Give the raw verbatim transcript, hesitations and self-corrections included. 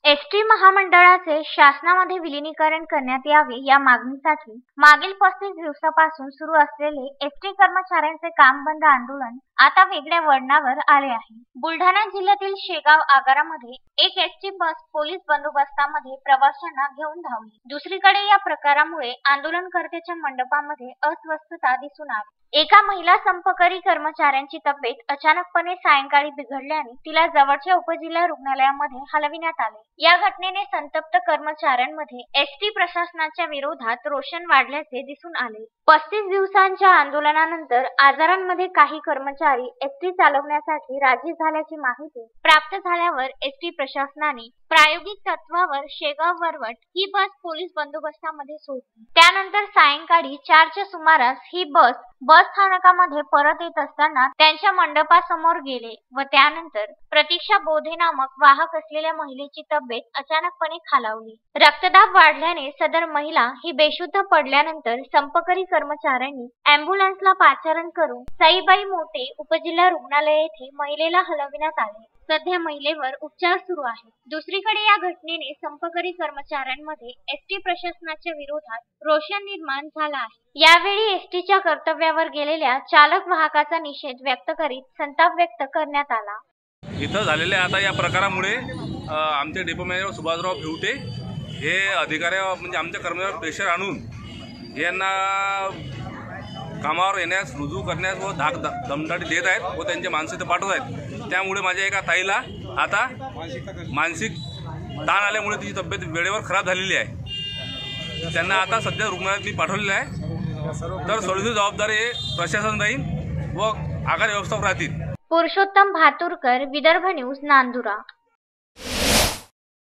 ST महामंडळाचे शासनामध्ये विलीनीकरण करण्यात यावे या मागणीसाठी मागील पस्तीस दिवसापासून सुरू असलेले एसटी कर्मचाऱ्यांचे काम बंद आंदोलन आता वेगळ्या वळणावर आले आहे। बुलढाणा जिल्ह्यातील शेगाव आगारामध्ये एक एसटी बस पोलीस बंदोबस्तामध्ये प्रवाशांना घेऊन धावली। दुसरीकडे या प्रकारामुळे आंदोलनकर्त्यांच्या मंडपामध्ये अस्वस्थता दिसून आली। एका महिला संपकरी कर्मचाऱ्यांची तब्येत अचानकपणे सायंकाळी बिघडल्याने तिला जवळच्या उपजिल्हा रुग्णालयामध्ये हलविण्यात आले। या घटनेने संतप्त कर्मचाऱ्यांमध्ये एसटी प्रशासनाच्या विरोधात रोषण वाढल्याचे दिसून आले। पस्तीस दिवसांच्या आंदोलनानंतर आजारांमध्ये काही कर्मचारी एसटी चालवण्यासाठी राजी झाल्याची माहिती प्राप्त झाल्यावर एसटी प्रशासनाने प्रायोगिक तत्वावर शेगाव वरवट ही बस पोलीस बंदोबस्तामध्ये सोडली। त्यानंतर सायंकाळी चारच्या सुमारास ही बस बस स्थानकामध्ये परत येत असताना त्यांच्या मंडपासमोर गेले व त्यानंतर प्रतीक्षा बोधे नामक वाहक असलेल्या महिलेची तब्येत अचानकपणे खालावली। रक्तदाब वाढल्याने सदर महिला ही बेशुद्ध पडल्यानंतर संपकरी कर्मचाऱ्यांनी अँब्युलन्सला पाचारण करून साईबाई मोटे उपजिल्हा रुग्णालय येथे महिलेला हलविण्यात आले। सध्या महिलेवर उपचार सुरू आहेत। दुसरीकडे या घटनेने संपकरी कर्मचाऱ्यांमध्ये एसटी प्रशासनाच्या विरोधात रोषण निर्माण झाला आहे। यावेळी एसटीच्या कर्तव्यावर गेलेल्या चालक वाहकाचा निषेध व्यक्त करीत संताप व्यक्त करण्यात आला। इथं झालेल्या आता या प्रकारामुळे आमचे डेपो मॅनेजर सुभाषराव भिवटे हे अधिकाऱ्या म्हणजे आमच्या कर्मचाऱ्यांवर प्रेशर आणून यांना कामावर येण्यास रुजू करण्यास व धाक दमदाटी देत आहेत व त्यांचे माणसं इथे पाठवत आहेत। त्यामुळे माझ्या एका ताईला आता मानसिक ताण आल्यामुळे तिची तब्येत वेळेवर खराब झालेली आहे। त्यांना आता सध्या रुग्णालयात मी पाठवलेलं आहे। तर सर्व जबाबदारी हे प्रशासन राहील व आगार व्यवस्थापक राहतील। पुरुषोत्तम भातुरकर, विदर्भ न्यूज, नांदुरा।